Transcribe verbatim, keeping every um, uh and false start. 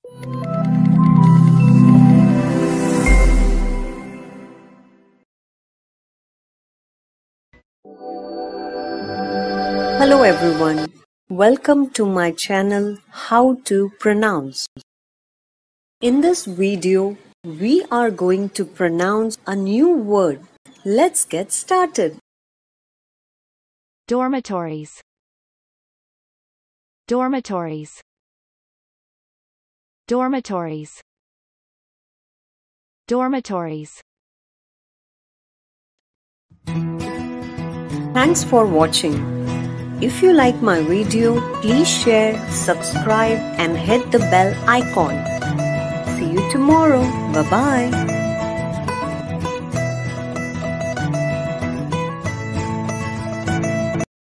Hello everyone, welcome to my channel How to Pronounce. In this video, we are going to pronounce a new word. Let's get started. Dormitories. Dormitories. Dormitories. Dormitories. Thanks for watching. If you like my video, please share, subscribe and hit the bell icon. See you tomorrow. Bye-bye.